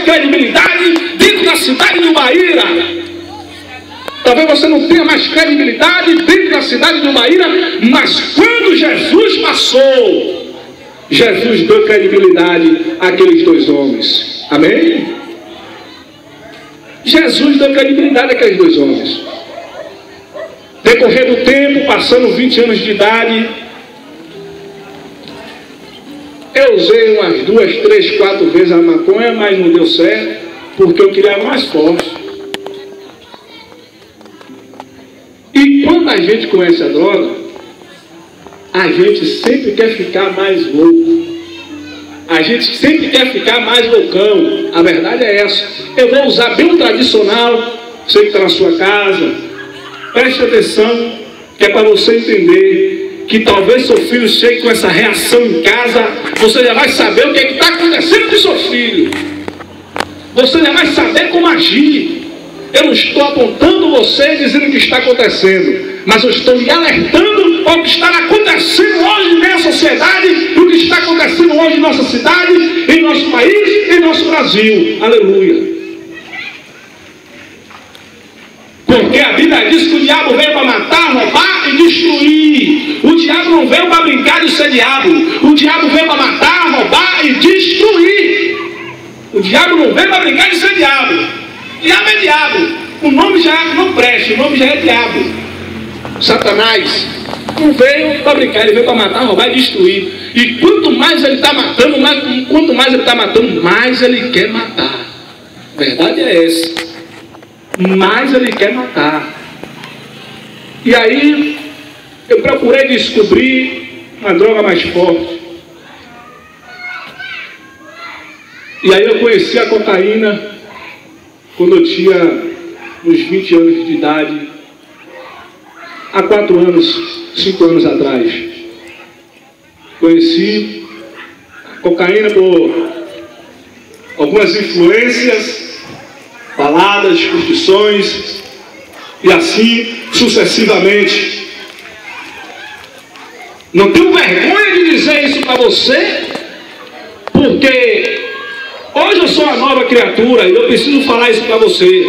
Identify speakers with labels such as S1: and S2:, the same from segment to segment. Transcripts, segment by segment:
S1: credibilidade dentro da cidade de Ubaíra. Talvez você não tenha mais credibilidade dentro da cidade de Ubaíra, mas quando Jesus passou, Jesus deu credibilidade àqueles dois homens. Amém? Jesus deu credibilidade àqueles dois homens. Decorrer do tempo, passando 20 anos de idade, eu usei umas 2, 3, 4 vezes a maconha, mas não deu certo, porque eu queria mais forte. E quando a gente conhece a droga, a gente sempre quer ficar mais louco. A gente sempre quer ficar mais loucão. A verdade é essa. Eu vou usar bem o tradicional. Você que está na sua casa, preste atenção, que é para você entender que talvez seu filho chegue com essa reação em casa. Você já vai saber o que está acontecendo com seu filho. Você já vai saber como agir. Eu não estou apontando você dizendo o que está acontecendo, mas eu estou lhe alertando ao que está acontecendo hoje na sociedade, o que está acontecendo hoje em nossa cidade, em nosso país, em nosso Brasil. Aleluia. Porque a Bíblia diz que o diabo veio para matar, roubar e destruir. O diabo não veio para brincar de ser diabo. O diabo veio para matar, roubar e destruir. O diabo não veio para brincar de ser diabo. Diabo é diabo. O nome já não presta, o nome já é diabo. Satanás não veio para brincar, ele veio para matar, roubar e destruir. E quanto mais ele está matando, mais ele quer matar. A verdade é essa. Mais ele quer matar. E aí eu procurei descobrir uma droga mais forte. E aí eu conheci a cocaína quando eu tinha uns 20 anos de idade, há 4 anos, 5 anos atrás. Conheci a cocaína por algumas influências, baladas, curtições, e assim sucessivamente. Não tenho vergonha de dizer isso para você, porque hoje eu sou uma nova criatura e eu preciso falar isso para você.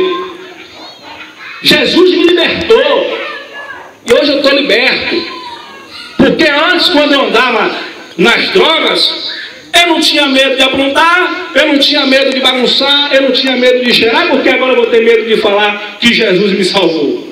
S1: Jesus me libertou e hoje eu estou liberto. Porque antes, quando eu andava nas drogas, eu não tinha medo de aprontar, eu não tinha medo de bagunçar, eu não tinha medo de cheirar, porque agora eu vou ter medo de falar que Jesus me salvou.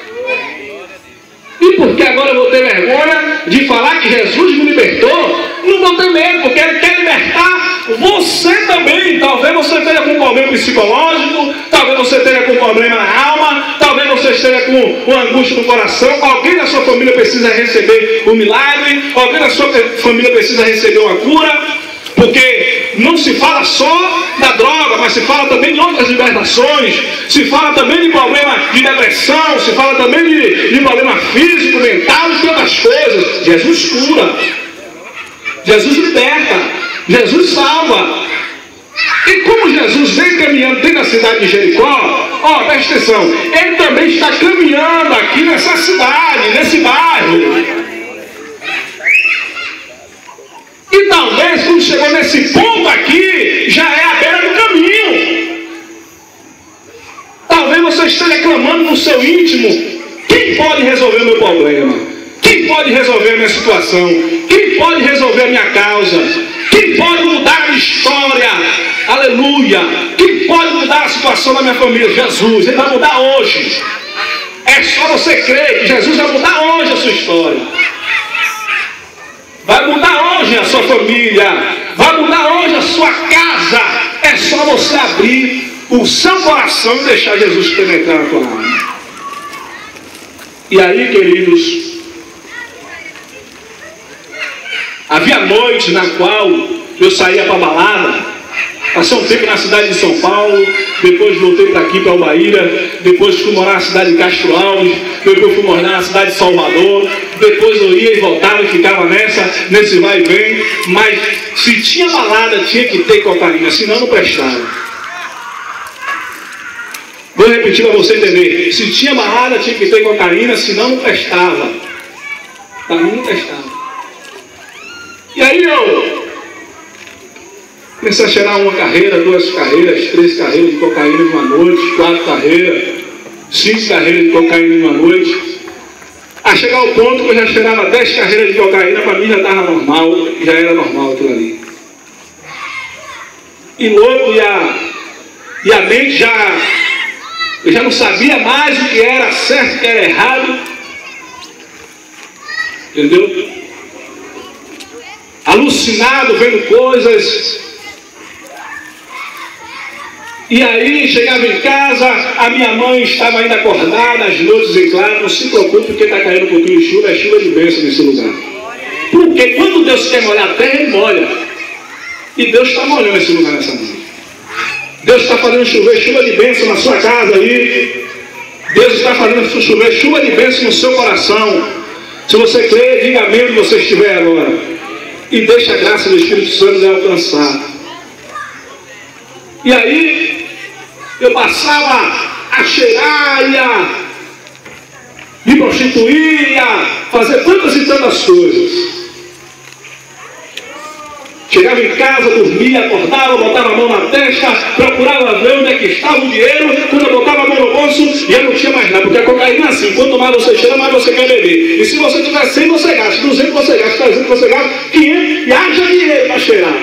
S1: E porque agora eu vou ter vergonha de falar que Jesus me libertou, não vou ter medo, porque Ele quer libertar você também. Talvez você esteja com um problema psicológico, talvez você esteja com um problema na alma, talvez você esteja com uma angústia no coração. Alguém da sua família precisa receber um milagre, alguém da sua família precisa receber uma cura, porque não se fala só da droga, mas se fala também de outras libertações, se fala também de problema de depressão, se fala também de problema físico, mental e outras coisas. Jesus cura, Jesus liberta, Jesus salva. E como Jesus vem caminhando dentro da cidade de Jericó, presta atenção, Ele também está caminhando aqui nessa cidade, nesse bairro. E talvez quando chegou nesse ponto aqui, já é a beira do caminho. Talvez você esteja clamando no seu íntimo: quem pode resolver o meu problema? Quem pode resolver a minha situação? Quem pode resolver a minha causa? Quem pode mudar a minha história? Aleluia! Quem pode mudar a situação da minha família? Jesus. Ele vai mudar hoje. É só você crer que Jesus vai mudar hoje a sua história. Vai mudar hoje a sua família, vai mudar hoje a sua casa. É só você abrir o seu coração e deixar Jesus penetrar na tua alma. E aí, queridos, havia noite na qual eu saía para a balada. Passei um tempo na cidade de São Paulo, depois voltei para aqui, para Ubaíra, depois fui morar na cidade de Castro Alves, depois fui morar na cidade de Salvador, depois eu ia e voltava e ficava nesse vai e vem, mas se tinha balada tinha que ter cocaína, senão não prestava. Vou repetir para você entender: se tinha balada tinha que ter cocaína, senão não prestava. Para mim não prestava. E aí eu Comecei a cheirar uma carreira, 2 carreiras, 3 carreiras de cocaína em uma noite, 4 carreiras, 5 carreiras de cocaína em uma noite. A chegar ao ponto que eu já cheirava 10 carreiras de cocaína, para mim já estava normal, já era normal aquilo ali. E louco, e a mente eu já não sabia mais o que era certo e o que era errado. Entendeu? Alucinado, vendo coisas. E aí, chegava em casa, a minha mãe estava ainda acordada, as noites em claro, não se preocupe porque está caindo um pouquinho de chuva, é chuva de bênção nesse lugar. Porque quando Deus quer molhar a terra, Ele molha. E Deus está molhando esse lugar nessa noite. Deus está fazendo chover chuva de bênção na sua casa aí. Deus está fazendo chover chuva de bênção no seu coração. Se você crê, diga amém onde você estiver agora. E deixa a graça do Espírito Santo lhe alcançar. E aí, eu passava a cheirar, ia me prostituir, ia fazer tantas e tantas coisas. Chegava em casa, dormia, acordava, botava a mão na testa, procurava ver onde é que estava o dinheiro. Quando eu botava a mão no bolso, já não tinha mais nada. Porque a cocaína é assim, quanto mais você cheira, mais você quer beber. E se você tiver 100, você gasta, 200 você gasta, 300 você gasta, 500 e haja dinheiro para cheirar.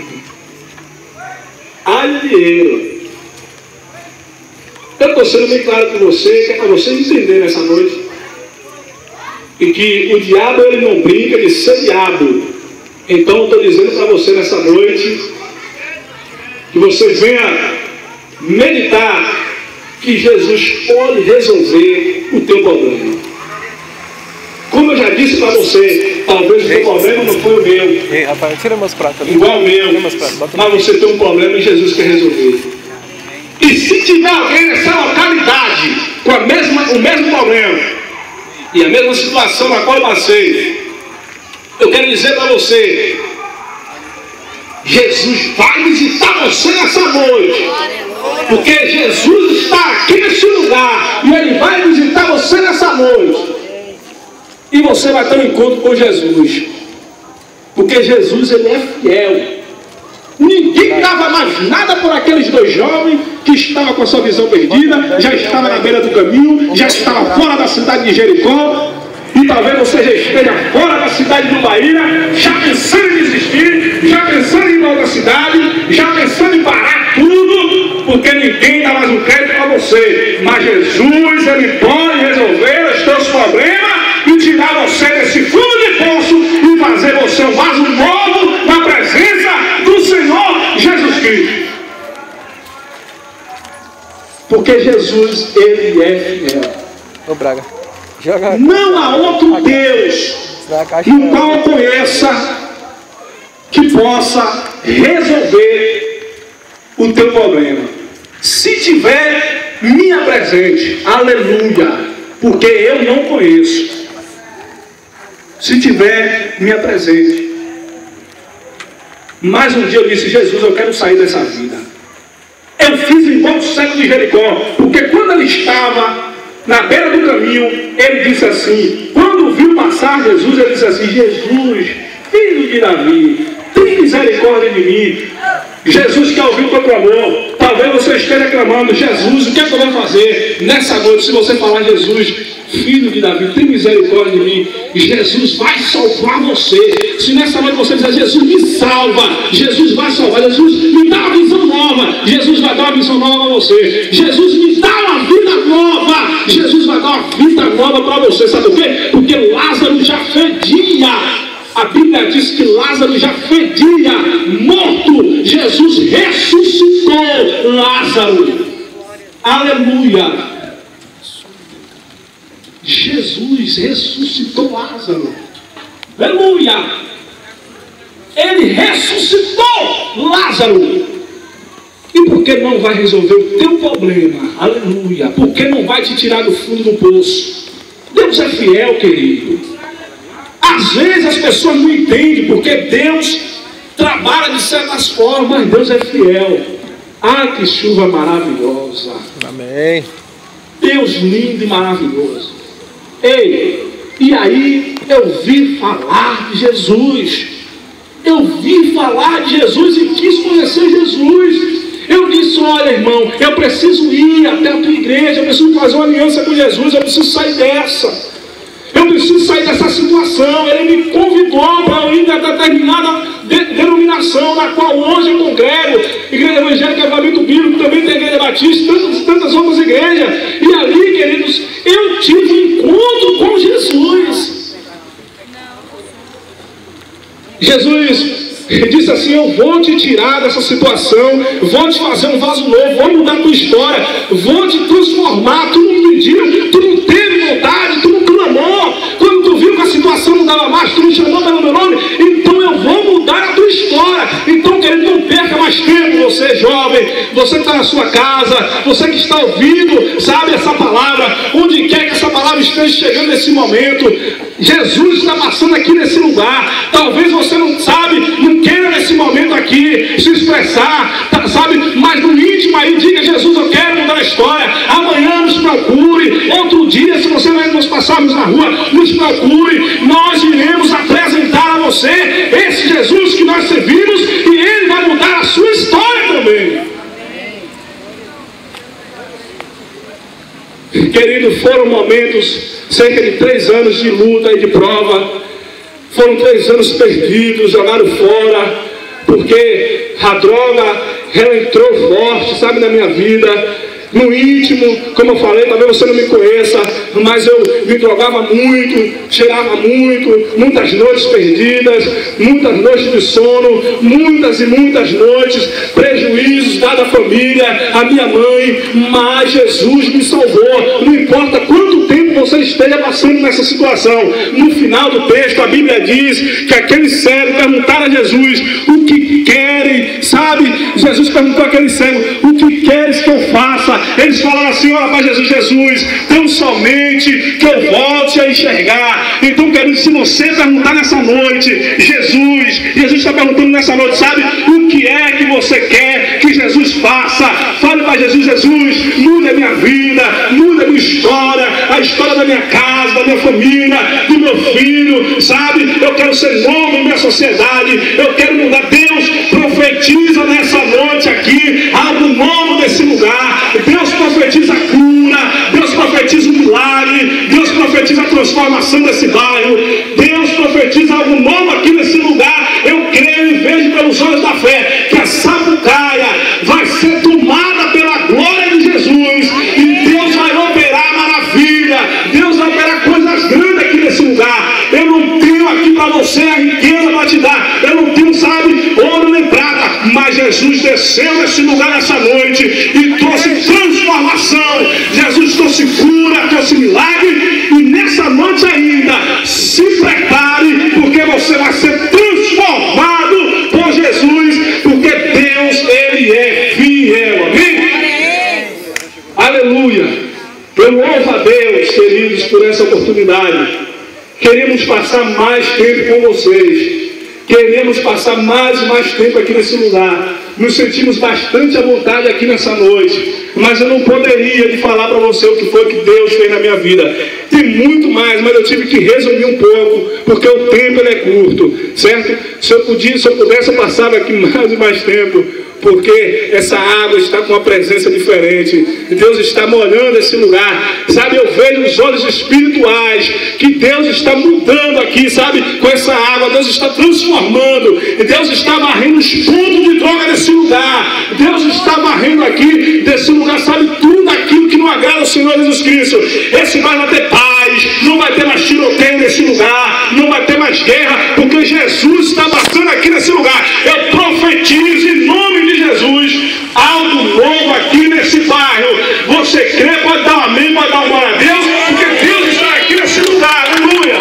S1: Haja dinheiro. Eu estou sendo bem claro com você, que é para você entender nessa noite. E que o diabo, ele não brinca de ser diabo. Então eu estou dizendo para você nessa noite, que você venha meditar que Jesus pode resolver o teu problema. Como eu já disse para você, talvez o teu problema não foi o meu.
S2: Ei, rapaz, tira meus pratos ali.
S1: Igual o meu, mas você tem um problema e Jesus quer resolver. E se tiver alguém nessa localidade com o mesmo problema e a mesma situação na qual eu passei, eu quero dizer para você, Jesus vai visitar você nessa noite. Porque Jesus está aqui nesse lugar e Ele vai visitar você nessa noite. E você vai ter um encontro com Jesus. Porque Jesus, Ele é fiel. Ninguém dava mais nada por aqueles 2 jovens que estavam com a sua visão perdida, já estava na beira do caminho, já estava fora da cidade de Jericó. E talvez você já esteja fora da cidade do Bahia, já pensando em desistir, já pensando em ir para outra cidade, já pensando em parar tudo, porque ninguém dá mais um crédito para você. Mas Jesus, Ele pode resolver os teus problemas e tirar você desse fundo de poço e fazer você um vaso novo na presença do Senhor Jesus Cristo. Porque Jesus, Ele é fiel.
S2: Ô Braga, joga.
S1: Não há outro Deus no qual eu conheça que possa resolver o teu problema. Se tiver, me apresente. Aleluia. Porque eu não conheço. Se tiver, me apresente. Mais um dia eu disse, Jesus, eu quero sair dessa vida. Eu fiz igual o cego de Jericó. Porque quando ele estava na beira do caminho, ele disse assim, quando viu passar Jesus, ele disse assim, Jesus, filho de Davi, tem misericórdia de mim. Jesus quer ouvir o teu clamor. Talvez você esteja clamando, Jesus, o que é que eu vou fazer nessa noite? Se você falar, Jesus, filho de Davi, tem misericórdia de mim, Jesus vai salvar você. Se nessa noite você dizer, Jesus me salva, Jesus vai salvar, Jesus me dá uma visão nova, Jesus vai dar uma visão nova a você. Jesus me dá uma vida nova, Jesus vai dar uma vida nova para você. Sabe o quê? Porque Lázaro já fedia. A Bíblia diz que Lázaro já fedia, morto. Jesus ressuscitou Lázaro. Aleluia. Jesus ressuscitou Lázaro. Aleluia. Ele ressuscitou Lázaro. E por que não vai resolver o teu problema? Aleluia. Por que não vai te tirar do fundo do poço? Deus é fiel, querido. Às vezes as pessoas não entendem porque Deus trabalha de certas formas, mas Deus é fiel. Ah, que chuva maravilhosa.
S2: Amém.
S1: Deus lindo e maravilhoso. Ei, e aí eu vi falar de Jesus. eu vi falar de Jesus e quis conhecer Jesus. Eu disse, olha irmão, eu preciso ir até a tua igreja, eu preciso fazer uma aliança com Jesus, eu preciso sair dessa. Eu preciso sair dessa situação. Ele me convidou para eu ir a determinada denominação na qual hoje eu congrego, Igreja Evangélica Avivamento Bíblico, também tem Igreja Batista, tantas outras igrejas. E ali, queridos, eu tive um encontro com Jesus. Jesus disse assim, eu vou te tirar dessa situação, vou te fazer um vaso novo, vou mudar a tua história, vou te transformar. Tu não pediu, tu não teve vontade, tu não clamou, quando tu viu que a situação não dava mais, tu não chamou pelo meu nome, então eu vou mudar a tua história. Então, querido, não perca mais tempo, você jovem, você que está na sua casa, você que está ouvindo, sabe, essa palavra, onde quer que essa palavra esteja chegando nesse momento, Jesus está passando aqui nesse lugar. Talvez você não sabe, não queira nesse momento aqui se expressar, sabe, mas no íntimo aí diga, Jesus, eu quero mudar a história. Amanhã nos procure, outro dia, se você vai nos passarmos na rua, nos procure, nós iremos apresentar a você esse Jesus que nós servimos e ele vai mudar a sua história também. Querido, foram momentos, cerca de 3 anos de luta e de prova. Foram 3 anos perdidos, jogados fora, porque a droga, ela entrou forte, sabe, na minha vida. No íntimo, como eu falei, talvez você não me conheça, mas eu me drogava muito, cheirava muito, muitas noites perdidas, muitas noites de sono, muitas e muitas noites, prejuízos dado à família, à minha mãe, mas Jesus me salvou. Não importa quanto tempo você esteja passando nessa situação, no final do texto a Bíblia diz que aquele cego perguntaram a Jesus, o que querem, sabe? Jesus perguntou àquele cego, o que queres que eu faça? Eles falaram assim, olha para Jesus, tão somente que eu volte a enxergar. Então, querido, se você perguntar nessa noite, Jesus está perguntando nessa noite, sabe, o que é que você quer que Jesus faça? Fale para Jesus, muda a minha vida, muda a minha história, a história da minha casa, da minha família, do meu filho, sabe, eu quero ser novo na minha sociedade, eu quero mudar. Deus profetiza nessa noite aqui algo novo nesse lugar. Deus profetiza a cura, Deus profetiza o milagre, Deus profetiza a transformação desse bairro, Deus profetiza algo novo aqui nesse lugar. Eu creio e vejo pelos olhos da fé que a Sapucaia vai ser tomada pela glória de Jesus e Deus vai operar maravilha, Deus vai operar coisas grandes aqui nesse lugar. Eu não tenho aqui para você a riqueza para te dar, eu não tenho, sabe, ouro nem prata, mas Jesus desceu nesse lugar nessa noite e trouxe transformação. Jesus trouxe cura, trouxe milagre, e nessa noite ainda se prepare, porque você vai ser transformado por Jesus, porque Deus, ele é fiel. Amém? Aleluia. Eu louvo a Deus, queridos, por essa oportunidade. Queremos passar mais tempo com vocês. Queremos passar mais e mais tempo aqui nesse lugar. Nos sentimos bastante à vontade aqui nessa noite. Mas eu não poderia de falar para você o que foi que Deus fez na minha vida. Tem muito mais, mas eu tive que resumir um pouco, porque o tempo ele é curto, certo? Se eu pudesse, eu passava aqui mais e mais tempo, porque essa água está com uma presença diferente. Deus está molhando esse lugar, sabe? Eu vejo os olhos espirituais que Deus está mudando aqui, sabe? Com essa água, Deus está transformando, e Deus está varrendo os pontos de droga desse lugar. Deus está varrendo aqui desse lugar, sabe? Tudo aquilo que não agrada ao Senhor Jesus Cristo. Esse vai ter paz, não vai ter mais tiroteio nesse lugar, não vai ter mais guerra, porque Jesus está passando aqui nesse lugar. Eu profetizo em nome de Jesus algo novo aqui nesse bairro. Você crê, pode dar um amém, pode dar uma glória a Deus, porque Deus está aqui nesse lugar. Aleluia.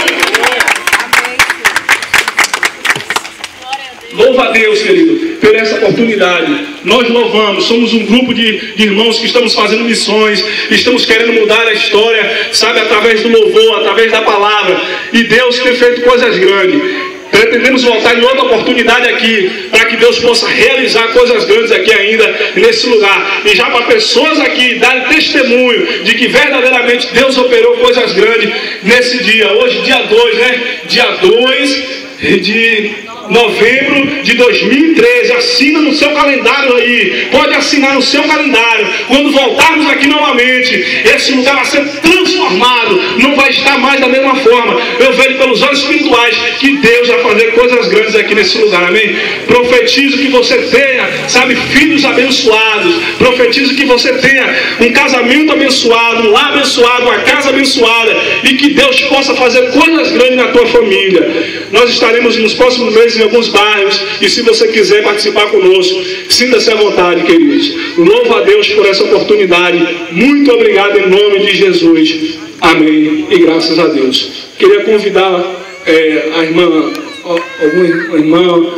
S1: Louva a Deus, querido, por essa oportunidade. Nós louvamos, somos um grupo de irmãos que estamos fazendo missões, estamos querendo mudar a história, sabe, através do louvor, através da palavra, e Deus tem feito coisas grandes. Pretendemos voltar em outra oportunidade aqui, para que Deus possa realizar coisas grandes aqui ainda nesse lugar, e já para pessoas aqui darem testemunho de que verdadeiramente Deus operou coisas grandes nesse dia. Hoje dia 2, né? Dia 2 de novembro de 2013. Assina no seu calendário aí. Pode assinar no seu calendário. Quando voltarmos aqui novamente, esse lugar vai ser transformado. Não vai estar mais da mesma forma. Eu vejo pelos olhos espirituais que Deus vai fazer coisas grandes aqui nesse lugar. Amém? Profetizo que você tenha, sabe, filhos abençoados. Profetizo que você tenha um casamento abençoado, um lar abençoado, uma casa abençoada. E que Deus possa fazer coisas grandes na tua família. Nós estaremos nos próximos meses em alguns bairros, e se você quiser participar conosco, sinta-se à vontade, queridos. Louvo a Deus por essa oportunidade. Muito obrigado em nome de Jesus. Amém. E graças a Deus. Queria convidar a irmã, alguma irmã,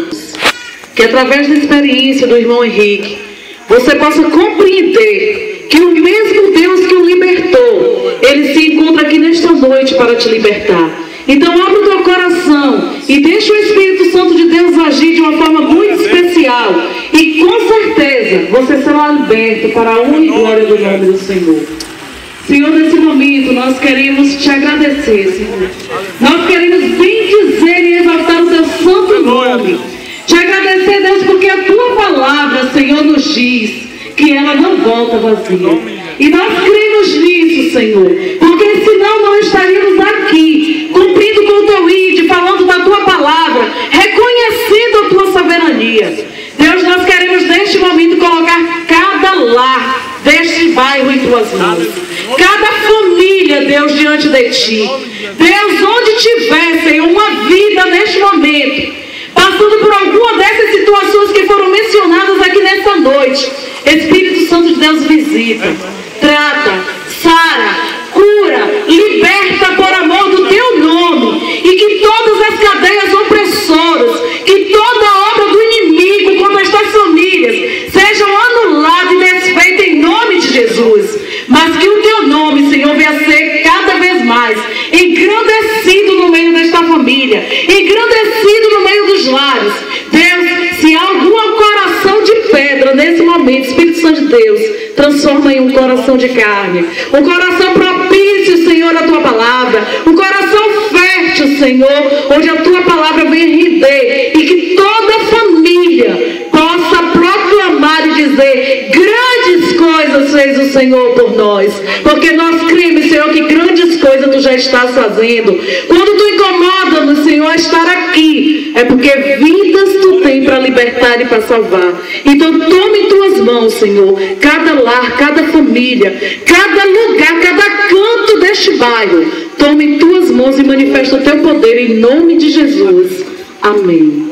S3: que através da experiência do irmão Henrique, você possa compreender que o mesmo Deus que o libertou, Ele se encontra aqui nesta noite para te libertar. Então abre o teu coração e deixa o Espírito Santo de Deus agir de uma forma muito especial. E com certeza você será liberto para a honra e glória do nome do Senhor. Senhor, nesse momento nós queremos te agradecer, Senhor. Nós queremos bendizer e exaltar o teu santo nome. Te agradecer, Deus, porque a tua palavra, Senhor, nos diz que ela não volta vazia. E nós cremos nisso, Senhor, porque senão não estaríamos aqui, cumprindo com o teu ID, falando da tua palavra, reconhecendo a tua soberania. Deus, nós queremos neste momento colocar cada lar deste bairro em tuas mãos, cada família, Deus, diante de ti. Deus, onde tiver, Senhor, uma vida neste momento, passando por alguma dessas situações que foram mencionadas aqui nesta noite, Espírito Santo de Deus visita, trata, sara, cura, liberta por amor do teu nome, e que todas as cadeias opressoras, que toda obra do inimigo contra estas famílias sejam anuladas e desfeitas em nome de Jesus. Mas que o teu nome, Senhor, venha ser cada vez mais engrandecido no meio desta família, engrandecido no meio dos lares. Deus, se há algum coração de pedra nesse momento, Espírito Santo de Deus, transforma em um coração de carne, um coração propício, Senhor, à tua palavra, um coração fértil, Senhor, onde a tua palavra venha render, e que toda família possa proclamar e dizer: grandes coisas fez o Senhor por nós, porque nós cremos, Senhor, que grandes coisas tu já estás fazendo. Quando tu incomoda-nos, Senhor, a estar aqui, é porque vidas tu tem para libertar e para salvar. Então tome em tuas mãos, Senhor, cada lar, cada família, cada lugar, cada canto deste bairro. Tome em tuas mãos e manifesta o teu poder em nome de Jesus. Amém.